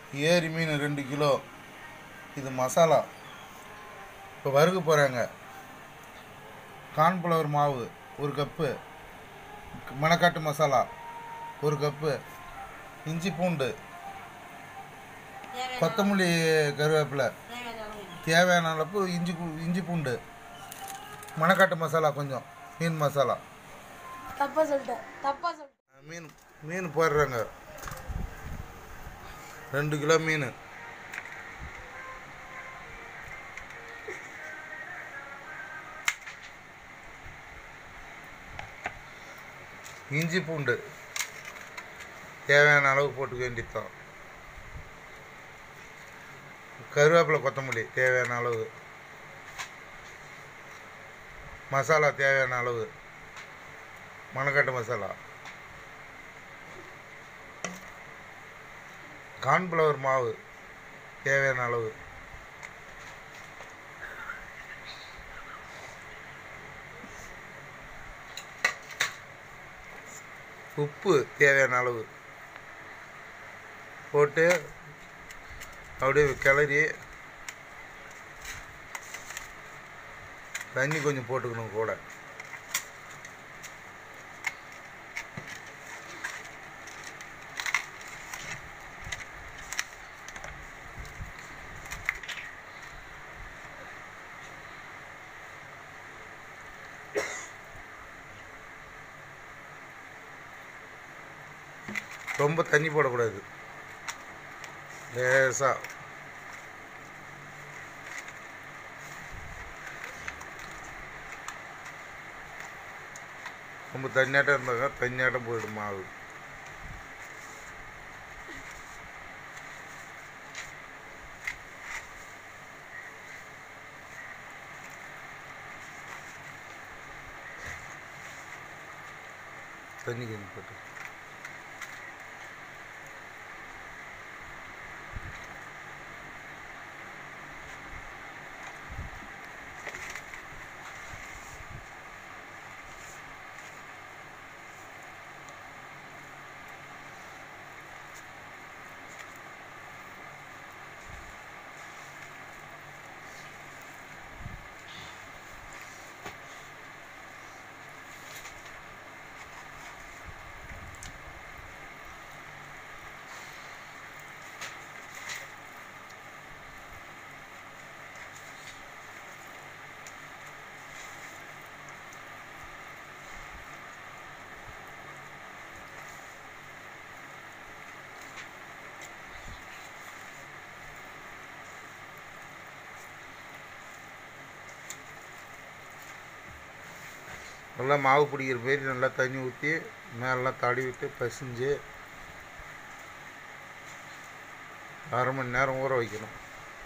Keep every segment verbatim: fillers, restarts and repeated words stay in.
ஏரி மீன் ரெண்டு கிலோ. இது மசாலா. இப்போ வறுக்க போகிறாங்க. கார்ன்ஃப்ளவர் மாவு ஒரு கப்பு, மணக்காட்டு மசாலா ஒரு கப்பு, இஞ்சி பூண்டு, கொத்தமல்லி, கருவேப்பிலை, தேவையான அளவு இஞ்சி இஞ்சி பூண்டு, மணக்காட்டு மசாலா கொஞ்சம், மீன் மசாலா. தப்பா சொல்லிட்டேன் தப்பா சொல்லிட்டேன் மீன் மீன் போடுறாங்க. ரெண்டு கிலோ மீன். இஞ்சி பூண்டு தேவையான அளவு போட்டுக்க வேண்டியதுதான். கருவேப்பிலை, கொத்தமல்லி தேவையான அளவு, மசாலா தேவையான அளவு, மணக்காட்டு மசாலா, கார்ன்ஃப்ளவர் மாவு தேவையான அளவு, உப்பு தேவையான அளவு போட்டு அப்படியே கிளறி தண்ணி கொஞ்சம் போட்டுக்கணும் கூட. ரொம்ப தண்ணி போடக்கூடாது, லேசாக. ரொம்ப தண்ணியாட்டம் இருந்தாங்க, தண்ணியாட்டம் போயிடும் மாவு. தண்ணி கொஞ்சம் போட்டு நல்லா மாவு பிடிக்கிற மாரி நல்லா தண்ணி ஊற்றி மேலெலாம் தடவிட்டு பசிஞ்சு அரை மணி நேரம் ஊற வைக்கணும்.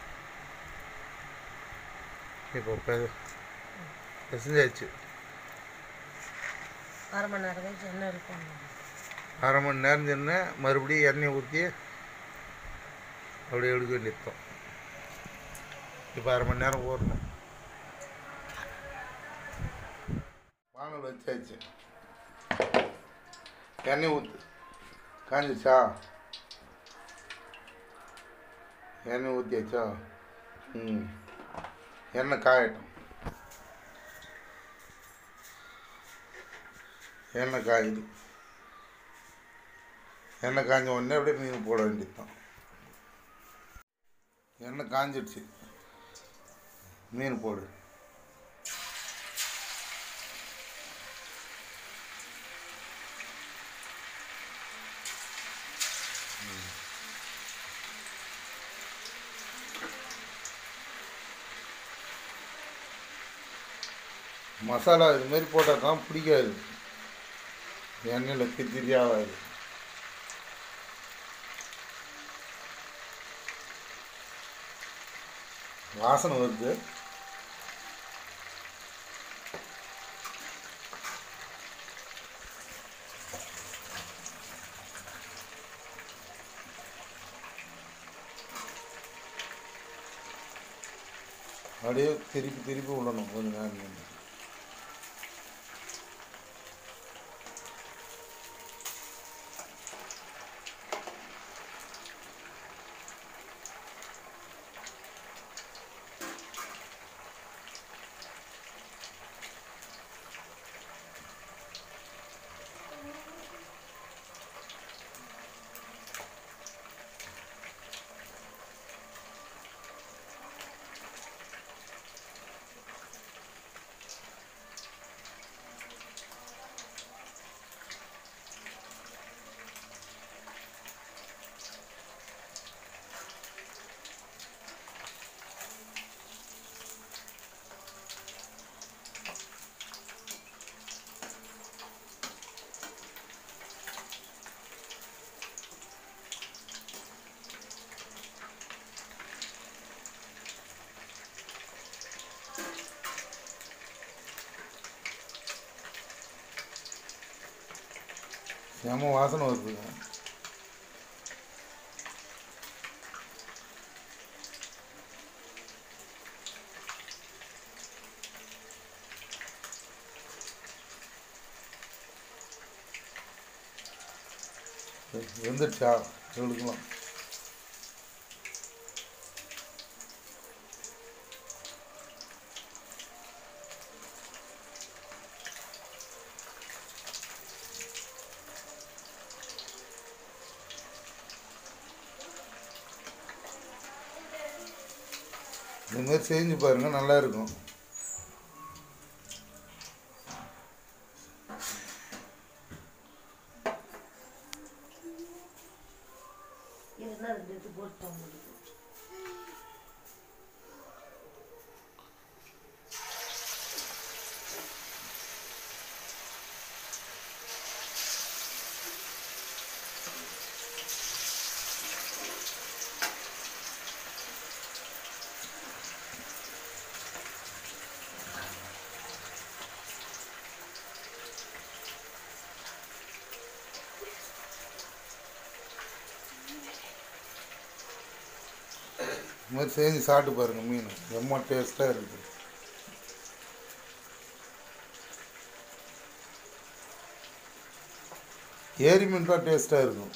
இப்போ பசிஞ்சாச்சு. அரை மணி நேரம் கழிச்சு எண்ணெய் இருக்கும். அரை மணி நேரம் சென்று மறுபடியும் எண்ணெய் ஊற்றி அப்படியே எடுக்க வேண்டியதுதான். இப்போ அரை மணி நேரம் ஊறணும். வானல் வச்சாச்சு. எண்ணெய் ஊற்று. காஞ்சிச்சா? எண்ணெய் ஊற்றியாச்சா? ம் எண்ணெய் காயட்டும். எண்ணெய் காயுது. எண்ணெய் காய்ஞ்ச உடனே அப்படியே மீன் போட வேண்டியது தான். எண்ணெய் காஞ்சிடுச்சு, மீன் போடு. மசாலா இதுமாரி போட்டால் தான் பிடிக்காது, எண்ணெயில் திரி ஆகாது. வாசனை வருது. அப்படியே திருப்பி திருப்பி விடணும் கொஞ்சம் நேரம். செம வாசனை வருதுங்க. வெந்துடுச்சா எடுக்கலாம். இந்த மாதிரி செஞ்சு பாருங்கள், நல்லா இருக்கும். இந்த மாதிரி செஞ்சு சாப்பிட்டு பாருங்கள். மீன் ரொம்ப டேஸ்ட்டாக இருக்குது. ஏரி மீன் தான் டேஸ்ட்டாக இருக்கும்.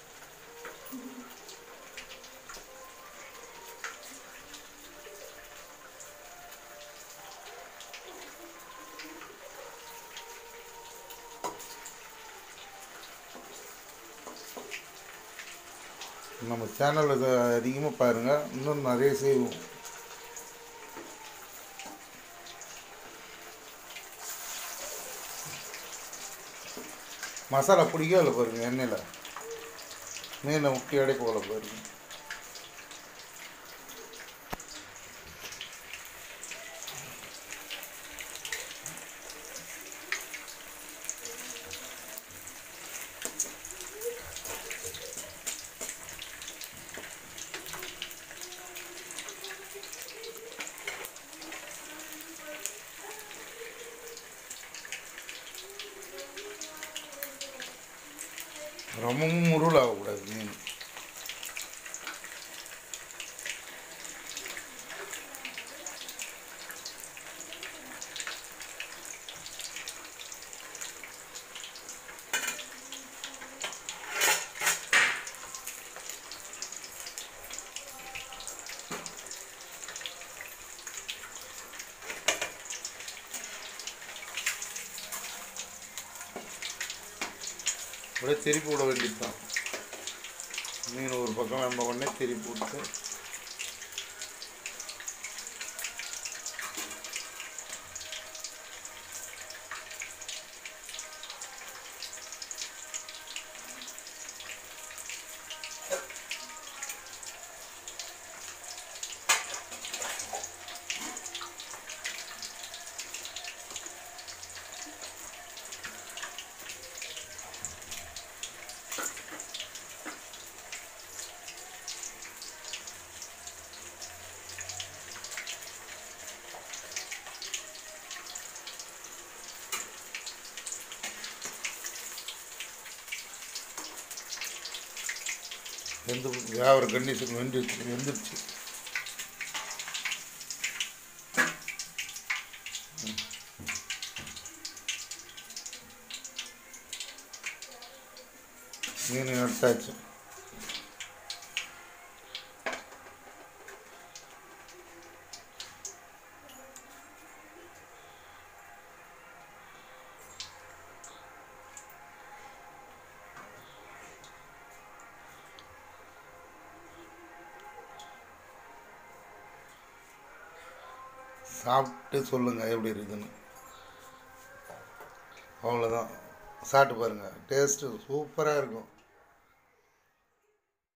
நம்ம சேனலில் அதிகமாக பாருங்கள், இன்னும் நிறைய செய்வோம். மசாலா பிடிக்கல பாருங்கள், எண்ணெயில் மீனை முக்கிய எடை போல பாருங்கள். ரொம்பவும் முருள் ஆகக்கூடாது மீன். அப்படியே திருப்பி விட வேண்டியது தான். மீன் ஒரு பக்கம் நம்ம உடனே திருப்பி விட்டு வெந்து வேற கண்டிஷன் வெந்துருச்சு வெந்துருச்சு மீன் எடுத்தாச்சு. சாப்பிட்டு சொல்லுங்கள் எப்படி இருக்குதுன்னு. அவ்வளோதான், சாப்பிட்டு பாருங்கள், டேஸ்ட்டு சூப்பராக இருக்கும்.